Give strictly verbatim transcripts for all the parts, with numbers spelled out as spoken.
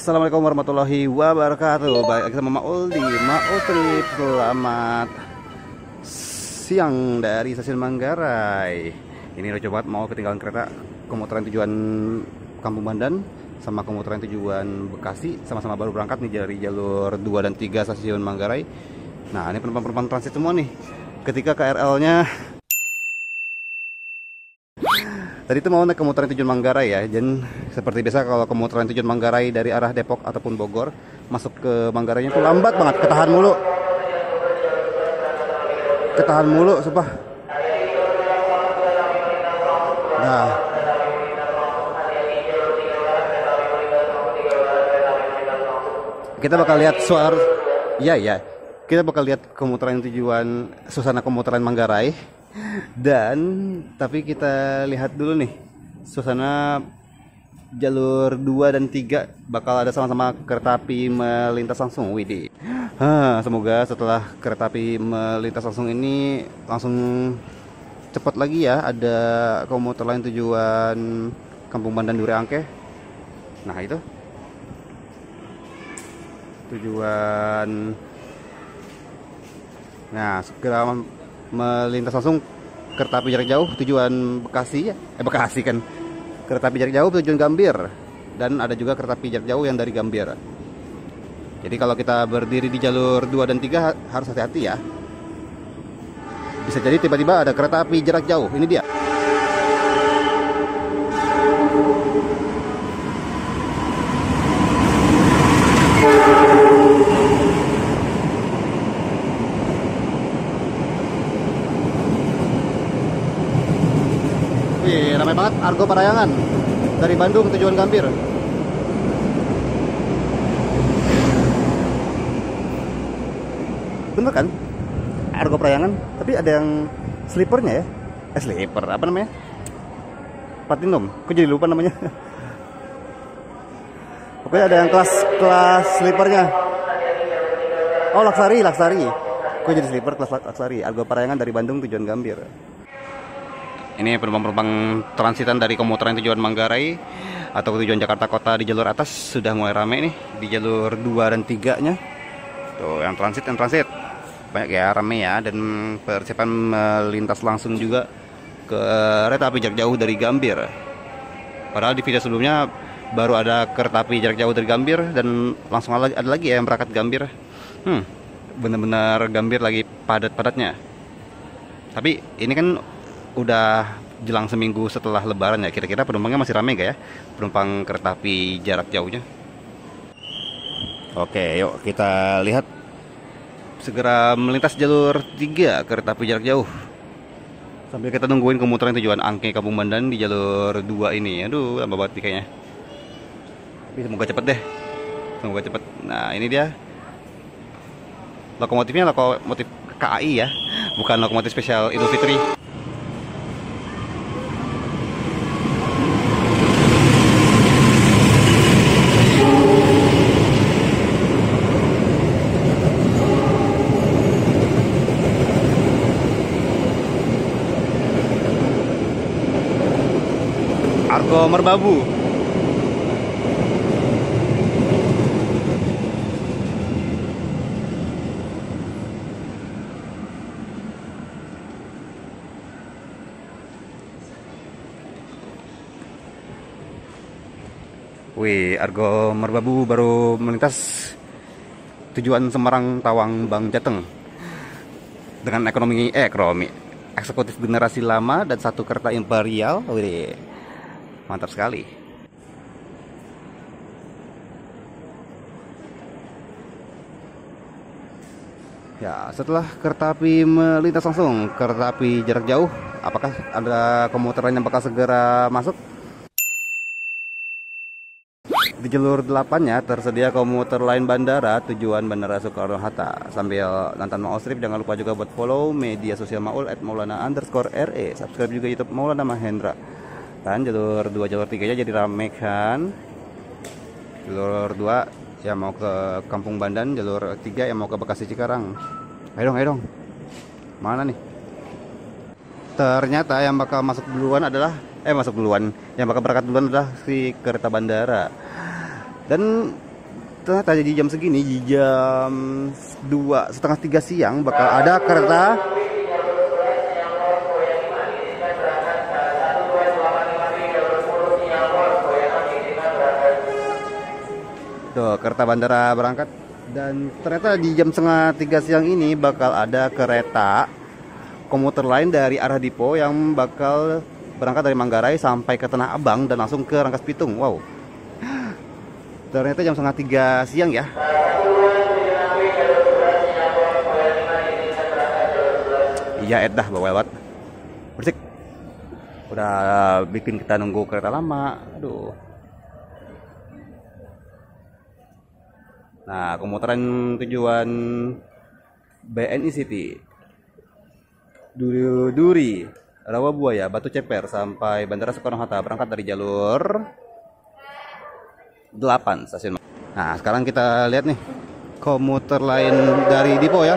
Assalamualaikum warahmatullahi wabarakatuh. Baik, kita Maul di Maul Trip. Selamat siang dari stasiun Manggarai. Ini udah coba mau ketinggalan kereta komuteran tujuan Kampung Bandan sama komuteran tujuan Bekasi, sama-sama baru berangkat nih dari jalur dua dan tiga stasiun Manggarai. Nah, ini penumpang-penumpang transit semua nih. Ketika K R L-nya tadi itu mau naik komuteran tujuan Manggarai ya. Dan seperti biasa kalau komuteran tujuan Manggarai dari arah Depok ataupun Bogor masuk ke Manggarainya itu lambat banget, ketahan mulu. Ketahan mulu, sumpah. Nah, kita bakal lihat suara, ya ya, kita bakal lihat komuteran tujuan, suasana komuteran Manggarai. Dan tapi kita lihat dulu nih suasana jalur dua dan tiga bakal ada sama-sama kereta api melintas langsung. Widih. Ha, semoga setelah kereta api melintas langsung ini langsung cepat lagi ya, ada komuter lain tujuan Kampung Bandan Dure Angke. Nah, itu tujuan, nah segera melintas langsung kereta api jarak jauh tujuan Bekasi ya, eh Bekasi kan, kereta api jarak jauh tujuan Gambir, dan ada juga kereta api jarak jauh yang dari Gambir. Jadi kalau kita berdiri di jalur dua dan tiga harus hati-hati ya, bisa jadi tiba-tiba ada kereta api jarak jauh. Ini dia. Wih, ramai banget Argo Parayangan dari Bandung tujuan Gambir. Bener kan? Argo Parayangan, tapi ada yang sleepernya ya. Eh, sleeper, apa namanya? Platinum. Kok jadi lupa namanya? Pokoknya ada yang kelas kelas sleepernya. Oh, Laksari, Laksari. Kok jadi sleeper kelas Laksari? Argo Parayangan dari Bandung tujuan Gambir. Ini penumpang-penumpang transitan dari komuteran tujuan Manggarai atau tujuan Jakarta Kota di jalur atas sudah mulai ramai nih di jalur dua dan tiga nya. Tuh, yang transit, yang transit. Banyak ya, ramai ya, dan persiapan melintas langsung juga ke kereta api jarak jauh dari Gambir. Padahal di video sebelumnya baru ada kereta api jarak jauh dari Gambir dan langsung ada lagi ya yang berangkat Gambir. Hmm, bener-bener Gambir lagi padat-padatnya. Tapi ini kan udah jelang seminggu setelah Lebaran ya, kira-kira penumpangnya masih ramai gak ya, penumpang kereta api jarak jauhnya? Oke, yuk kita lihat. Segera melintas jalur tiga kereta api jarak jauh sambil kita nungguin komuteran tujuan Angke Kampung Bandan di jalur dua ini. Aduh, lama banget nih kayaknya. Tapi semoga cepet deh, semoga cepet. Nah, ini dia lokomotifnya, lokomotif K A I ya, bukan lokomotif spesial Idul Fitri. Argo Merbabu. Wih, Argo Merbabu baru melintas tujuan Semarang Tawang Bang Jateng dengan ekonomi eh ekonomi eksekutif generasi lama dan satu kereta imperial. Wih, mantap sekali. Ya, setelah kereta api melintas langsung kereta api jarak jauh, apakah ada komuteran yang bakal segera masuk? Di jalur delapan nya tersedia komuter lain bandara tujuan Bandara Soekarno-Hatta. Sambil nonton Maul Strip, jangan lupa juga buat follow media sosial Maul at maulana underscore re. Subscribe juga YouTube Maulana Mahendra. Kan jalur dua, jalur tiga nya jadi rame kan. Jalur dua yang mau ke Kampung Bandan, jalur tiga yang mau ke Bekasi Cikarang. Ayo dong, ayo dong. Mana nih? Ternyata yang bakal masuk duluan adalah eh masuk duluan, yang bakal berangkat duluan adalah si kereta bandara. Dan ternyata di jam segini, di jam dua setengah tiga siang bakal ada kereta tuh, kereta bandara berangkat. Dan ternyata di jam setengah tiga siang ini bakal ada kereta komuter lain dari arah Dipo yang bakal berangkat dari Manggarai sampai ke Tanah Abang dan langsung ke Rangkas Bitung. Wow, ternyata jam setengah tiga siang ya. Iya edah bawa lewat bersik, udah bikin kita nunggu kereta lama. Aduh. Nah, komutaran tujuan B N I City, Duri, Duri, Rawabuaya, Batu Ceper sampai Bandara Soekarno-Hatta berangkat dari jalur delapan stasiun. Nah, sekarang kita lihat nih komuter lain dari Dipo ya.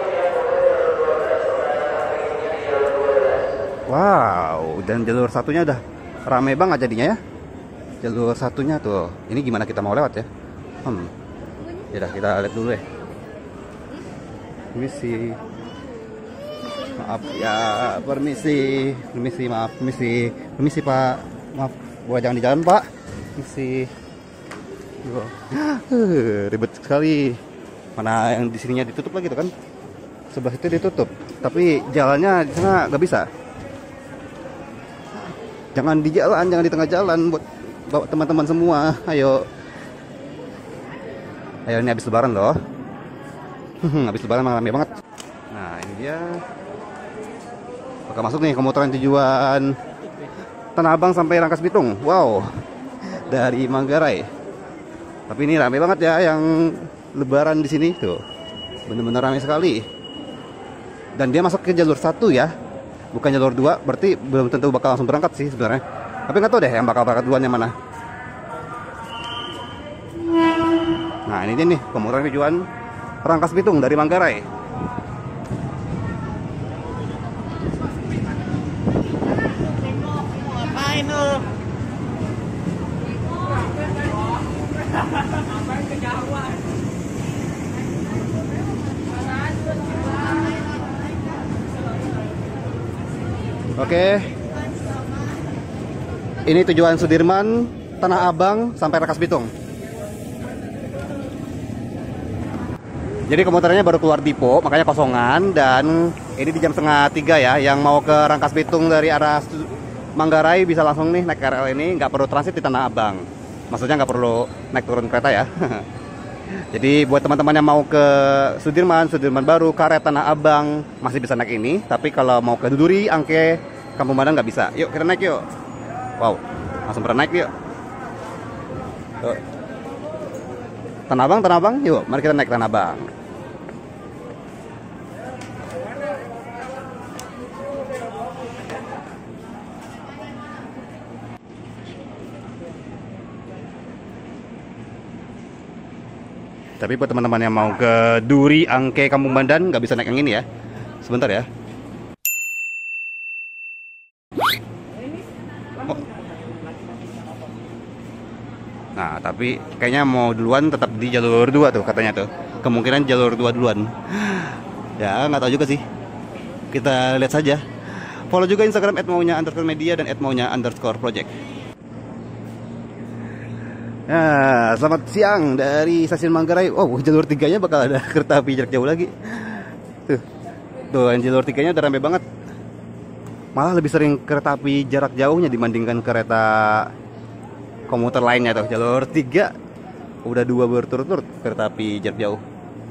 Wow, dan jalur satunya udah rame banget jadinya ya. Jalur satunya tuh. Ini gimana kita mau lewat ya? Hmm. Ya udah, kita lihat dulu ya. Permisi. Maaf ya, permisi. Permisi, maaf, permisi. Permisi, Pak. Maaf, gua jangan di jalan, Pak. Permisi. Uh, ribet sekali. Mana yang di sininya ditutup lagi tuh kan? Sebelah itu ditutup. Tapi jalannya di sana nggak bisa. Jangan di jalan, jangan di tengah jalan buat bawa teman-teman semua. Ayo. Ayo, ini habis lebaran loh. Habis lebaran ramai banget. Nah, ini dia. Bakal masuk nih komutaran tujuan Tanah Abang sampai Rangkas Bitung. Wow. Dari Manggarai. Tapi ini ramai banget ya yang lebaran di sini tuh. Bener-bener ramai sekali. Dan dia masuk ke jalur satu ya. Bukan jalur dua, berarti belum tentu bakal langsung berangkat sih sebenarnya. Tapi nggak tahu deh yang bakal berangkat duluan yang mana. Nah, ini dia nih komutaran tujuan Rangkas Bitung dari Manggarai. Ngapain lu? Oke. Ini tujuan Sudirman, Tanah Abang sampai Rangkas Bitung. Jadi komuternya baru keluar Dipo, makanya kosongan. Dan ini di jam setengah tiga ya. Yang mau ke Rangkas Bitung dari arah Manggarai bisa langsung nih naik K R L ini, nggak perlu transit di Tanah Abang. Maksudnya nggak perlu naik turun kereta ya. Jadi buat teman-teman yang mau ke Sudirman, Sudirman Baru, Karet, Tanah Abang masih bisa naik ini. Tapi kalau mau ke Duri, Angke, Kampung Bandang nggak bisa. Yuk kita naik yuk. Wow, langsung pernah naik yuk. Yuk. Tanah Abang, Tanah Abang, yuk mari kita naik Tanah Abang. Tapi buat teman-teman yang mau ke Duri, Angke, Kampung Bandan nggak bisa naik yang ini ya. Sebentar ya. Oh. Nah, tapi kayaknya mau duluan tetap di jalur dua tuh katanya tuh. Kemungkinan jalur dua duluan. Ya, nggak tahu juga sih. Kita lihat saja. Follow juga Instagram et maunya underscore media dan et maunya underscore project. Nah, selamat siang dari stasiun Manggarai. Oh, jalur tiganya bakal ada kereta api jarak jauh lagi. Tuh, tuh jalur tiganya udah rame banget. Malah lebih sering kereta api jarak jauhnya dibandingkan kereta komuter lainnya tuh. Jalur tiga udah dua berturut-turut kereta api jarak jauh.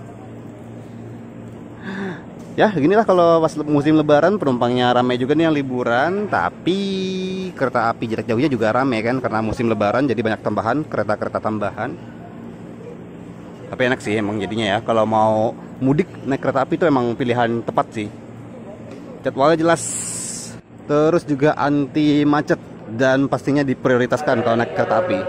Ya, ginilah kalau pas musim lebaran penumpangnya ramai juga nih yang liburan, tapi kereta api jarak jauhnya juga ramai kan karena musim lebaran jadi banyak tambahan, kereta-kereta tambahan. Tapi enak sih emang jadinya ya, kalau mau mudik naik kereta api itu emang pilihan tepat sih. Jadwalnya jelas, terus juga anti macet dan pastinya diprioritaskan kalau naik kereta api.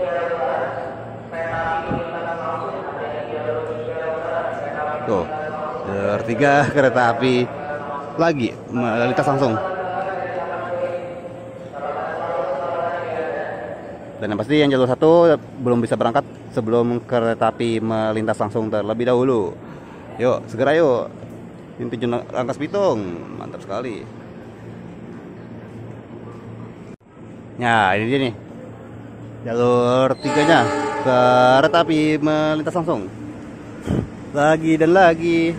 Tuh. Tiga kereta api lagi melintas langsung. Dan yang pasti yang jalur satu belum bisa berangkat sebelum kereta api melintas langsung terlebih dahulu. Yuk, segera yuk. Ini tujuan Rangkas Bitung, mantap sekali. Nah, ini dia nih. Jalur tiganya kereta api melintas langsung. Lagi dan lagi.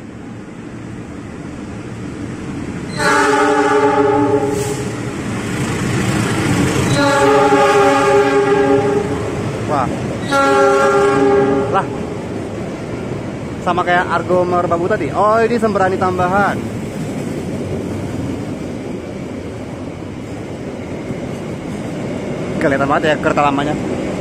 Wah. Lah. Sama kayak Argo Merbabu tadi. Oh, ini Sembrani tambahan. Kelihatan banget ya kereta lamanya.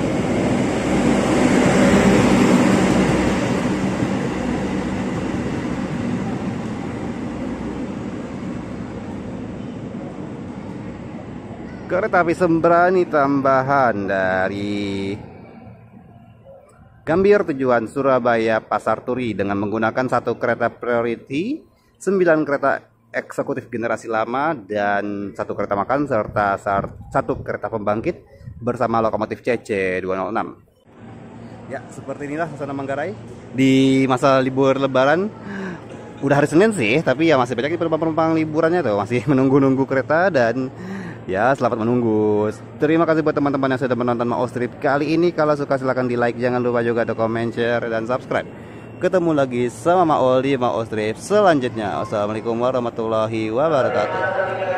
Kereta api Sembrani tambahan dari Gambir tujuan Surabaya Pasar Turi dengan menggunakan satu kereta priority, sembilan kereta eksekutif generasi lama, dan satu kereta makan serta satu kereta pembangkit bersama lokomotif C C dua nol enam. Ya, seperti inilah suasana Manggarai di masa libur Lebaran. Udah hari Senin sih, tapi ya masih banyak penumpang-penumpang liburannya tuh, masih menunggu-nunggu kereta. Dan ya, selamat menunggu. Terima kasih buat teman-teman yang sudah menonton Mao Trip kali ini. Kalau suka silahkan di like, jangan lupa juga untuk komen, share, dan subscribe. Ketemu lagi sama Mao di Mao Trip selanjutnya. Wassalamualaikum warahmatullahi wabarakatuh.